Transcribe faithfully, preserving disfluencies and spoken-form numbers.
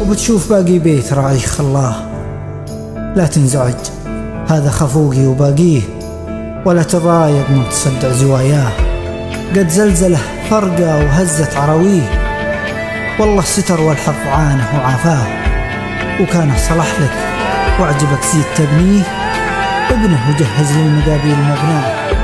بتشوف باقي بيت راعي خلاه لا تنزعج، هذا خفوقي وباقيه، ولا تضايق من تصدع زواياه. قد زلزله فرقه وهزت عراويه، والله ستر والحظ عانه وعافاه. وكانه صلح لك وعجبك زيد تبنيه، ابنه وجهز للمقابيل مبناه.